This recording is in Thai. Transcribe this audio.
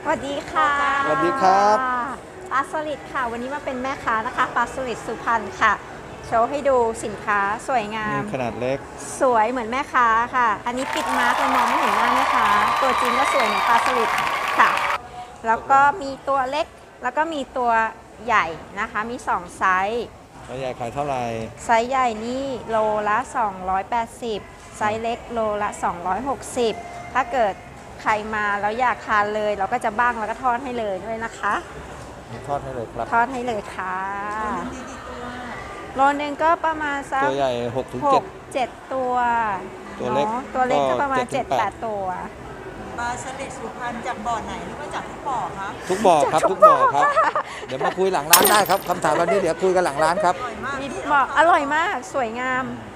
สวัสดีค่ะสวัสดีครับปลาสลิดค่ะวันนี้มาเป็นแม่ค้านะคะปลาสลิดสุพรรณค่ะ โชว์ให้ดูสินค้าสวยงามนี่ขนาดเล็กสวยเหมือนแม่ค้าค่ะ อันนี้ปิดมาร์กเลยมองไม่เห็นหน้าแม่ค้าตัวจริงก็สวยเหมือนปลาสลิดค่ะ แล้วก็มีตัวเล็กแล้วก็มีตัวใหญ่นะคะมี2ไซส์แล้วใหญ่ขายเท่าไหร่ไซส์ใหญ่นี่โลละ280ไซส์เล็กโลละ260ถ้าเกิดใครมาแล้วอยากทานเลยเราก็จะบ้างแล้วก็ทอดให้เลยด้วยนะคะทอดให้เลยครับทอดให้เลยค่ะโลนึงก็ประมาณสักตัวใหญ่6 ถึง 7 ตัวตัวเล็กตัวเล็กก็ประมาณ 7 ถึง 7-8 ตัวปลาสลิดสุพรรณจากบ่อไหนหรือว่าจากทุกบ่อคะทุกบ่อครับทุกบ่อครับ เดี๋ยวมาคุยหลังร้านได้ครับคำถามวันนี้เดี๋ยวคุยกันหลังร้านครับอร่อยมากมีบอกอร่อยมากสวยงามอ